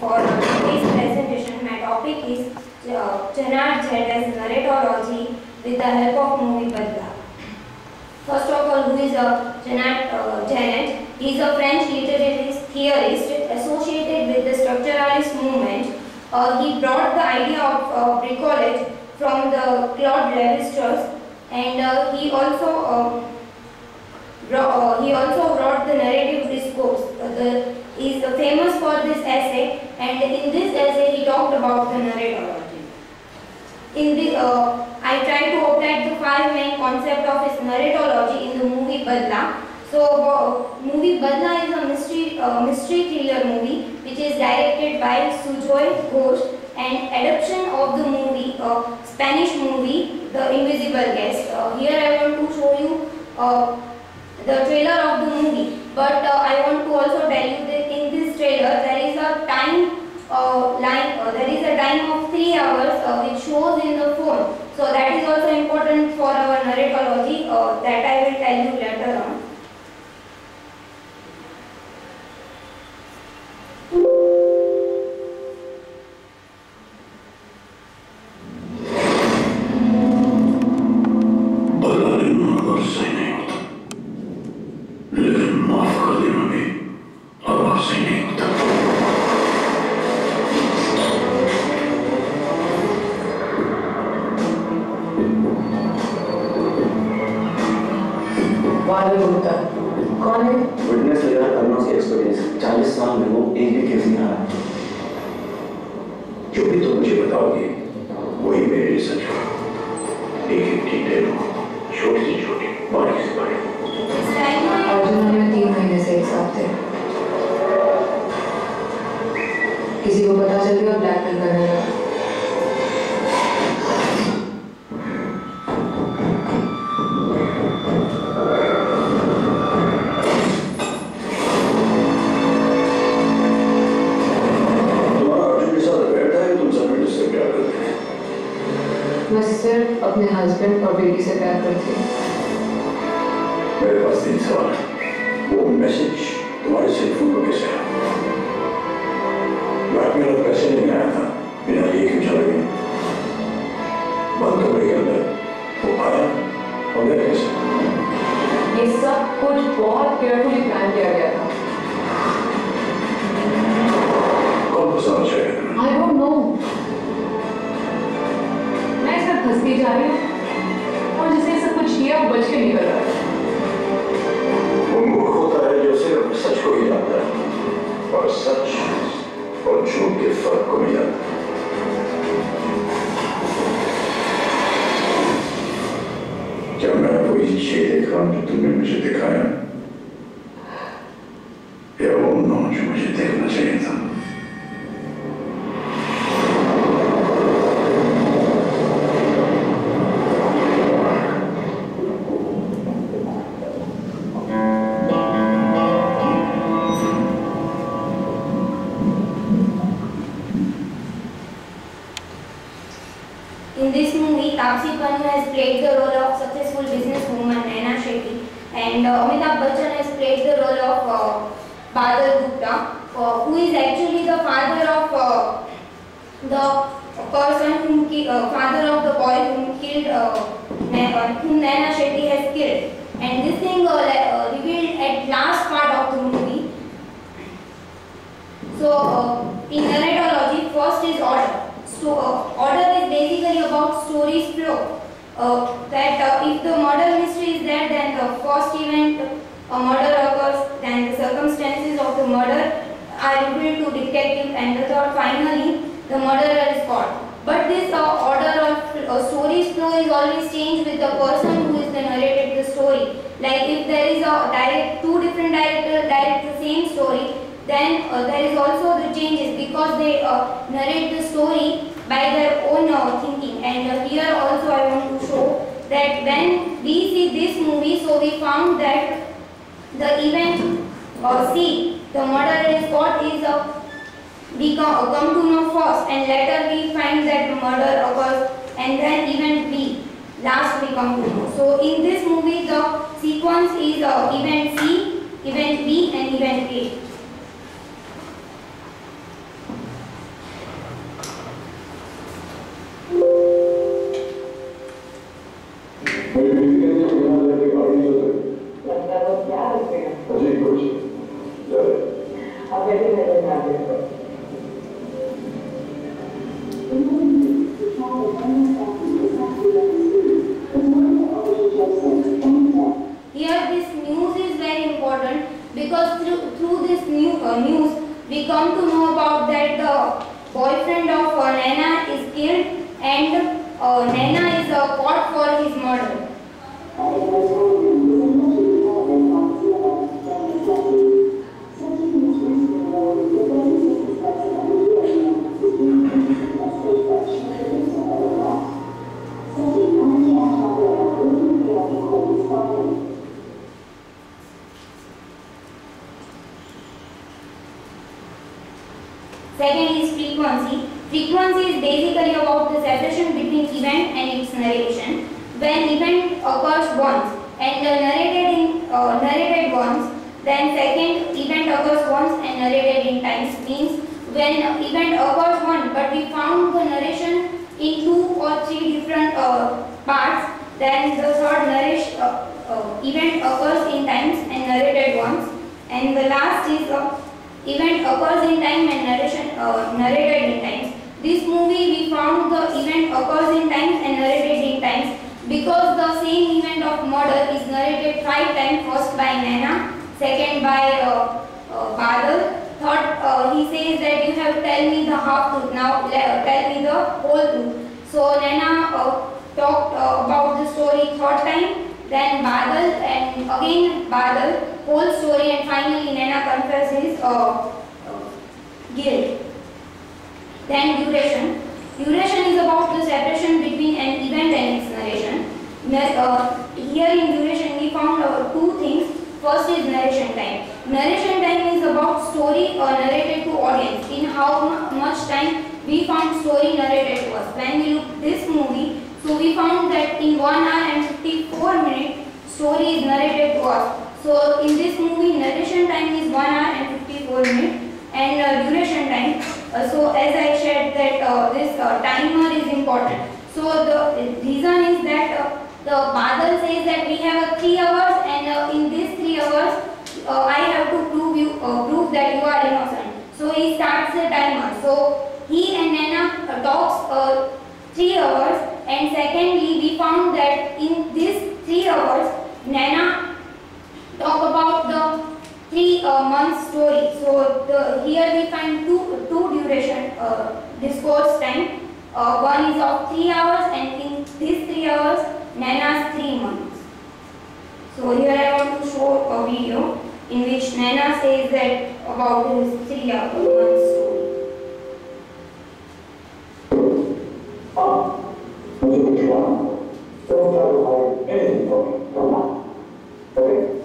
for today's presentation. My topic is Gerard Genette's Narratology with the help of movie Badla. First of all, who is Gerard Genette? He is a French literary theorist associated with the structuralist movement. He brought the idea of bricolage from the Claude Lévi-Strauss, and he also wrote the narrative discourse. He is famous for this essay, and in this essay he talked about the narratology. In the, I tried to apply the 5 main concepts of his narratology in the movie Badla. So, movie Badla is a mystery thriller movie which is directed by Sujoy Ghosh, and adaptation of the movie, Spanish movie, The Invisible Guest. Here I want to show you the trailer of the movie, but I want to also tell you that in this trailer there is a time time of 3 hours which shows in the phone. So that is also important for our narratology, that I will tell you later on. कौन है? Witness लेगा करना उसकी experience 40 साल में वो एक भी केस नहीं हारा। जो भी तुम मुझे बताओगे वही मेरे रिसर्च का एक डिटेल छोटी से छोटी बड़ी से बड़ी। अर्जुन हमें 3 महीने से एक साथ थे। किसी को पता चल गया ब्लैकमेल करने लगा। मैं सिर्फ अपने हस्बैंड और बेटी से प्यार करती हूँ। मेरे पास 3 सवाल है। वो मैसेज तुम्हारे सेल फोन पर कैसे आया? ब्लैकमेल और पैसे नहीं आया था, बिना ये क्यों चला गया? बंद कमरे के अंदर वो आया और गया कैसे? ये सब कुछ बहुत केयरफुली प्लान किया गया था। कौन फंसाना चाहिए? I don't know. फंसती जा रही हूँ और जिसने सब कुछ किया वो बच के निकल रहा है। वो मूर्ख होता है जो सिर्फ सच को ही जानता है और सच और झूठ के फर्क को नहीं जानता। क्या मैं वही चीज देख रहा हूँ जो तुमने मुझे दिखाया, या वो नौ जो मुझे देखना चाहिए था? Has played the role of successful businesswoman Naina Shetty, and Amitabh Bachchan has played the role of Badla, who is actually the father of the boy whom Naina Shetty has killed. And this thing revealed at last part of the movie. So in narratology, first is order. So order is basically about story's flow. If the murder mystery is there, then the first event a murder occurs, then the circumstances of the murder are revealed to detective, and the third, finally, the murderer is caught. But this order of story's flow is always changed with the person who is the narrated the story. Like if there is a two different directors direct the same story, then there is also the changes because they narrate the story by their own thinking. And here also I want to show that when we see this movie, so we found that the event C, the murderer is caught, is we come to know first, and later we find that the murder occurs, and then event B, last we come to know. So in this movie the sequence is event C, event B and event A. Here this news is very important because through this news we come to know about that the boyfriend of Naina is killed and Naina is caught for his murder. Second is frequency. Frequency is basically about the separation between event and its narration. When event occurs once and narrated once, then second event occurs once and narrated in times, means when event occurs once but we found the narration in 2 or 3 different parts, then the third event occurs in times and narrated once, and the last is event occurs in time and narrated in times. This movie we found the event occurs in times and narrated in times because the same event of murder is narrated 5 times, first by Naina, second by Badla, third he says that you have tell me the half truth, now tell me the whole truth. So Naina talked about the story third time, then Badla and again Badla, whole story, and finally Naina confesses guilt. Then duration. Duration is about the separation between an event and its narration. Here in duration we found 2 things. First is narration time. Narration time is about story narrated to audience. In how much time we found story narrated to us. When we look this movie, so we found that in 1 hour and 54 minutes story is narrated to us. So in this movie narration time is 1 hour and 54 minutes and duration time. So as I said that this timer is important. So the reason is that the Badla says that we have 3 hours and in these 3 hours I have to prove that you are innocent. So he starts the timer. So he and Naina talks 3 hours, and secondly we found that in these 3 hours Naina talk about the 3 months story. So here we find two duration discourse time. One is of 3 hours and in these 3 hours Naina's 3 months. So here I want to show a video in which Naina says that about his 3 months story. Would you be wrong? Don't try to hide anything from me. Okay?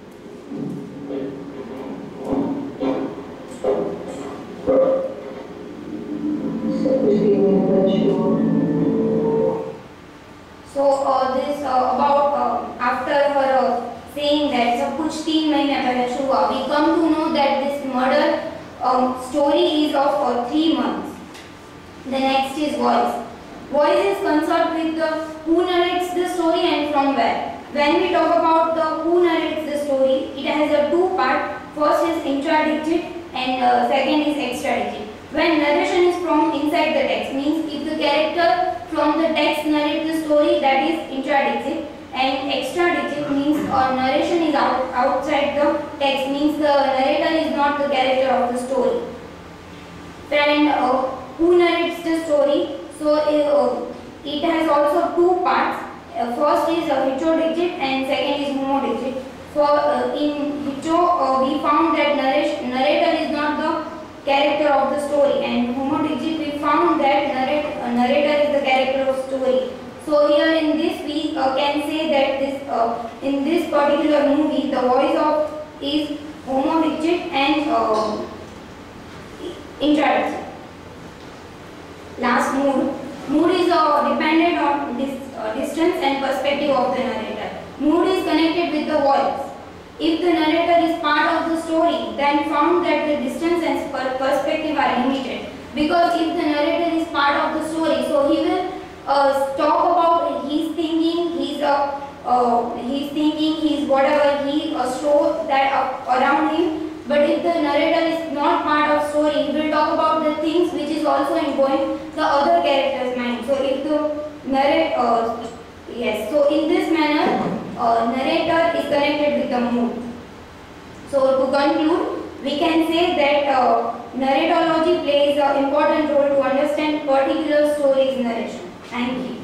So this about after her saying that सब कुछ 3 महीने पहले शुरू हुआ, we come to know that this murder story is of 3 months. The next is voice. Voice is concerned with the who narrates the story and from where. When we talk about the who narrates the story, it has a 2 part. First is intradigit and second is extradigit. When narration is from inside the text, means if the character from the text narrates the story, that is intradigit, and extradigit means narration is outside the text, means the narrator is not the character of the story. And who narrates the story? So it has also 2 parts. First is heterodigit and second is homodigit. For in hetero, we found that narrator is not the character of the story, and homodigit we found that narrator is the character of story. So here in this we can say that this in this particular movie the voice of is homodigit and intradigit. Last, mood. Mood is dependent on distance and perspective of the narrator. Mood is connected with the voice. If the narrator is part of the story, then found that the distance and perspective are limited. Because if the narrator is part of the story, so he will talk about his thinking, his whatever he shows that around him. But if the narrator is not part of story, he will talk about the things which is also ingoing the other character's mind. So if the so in this manner, narrator is connected with the mood. So to conclude, we can say that narratology plays an important role to understand particular story's narration. Thank you.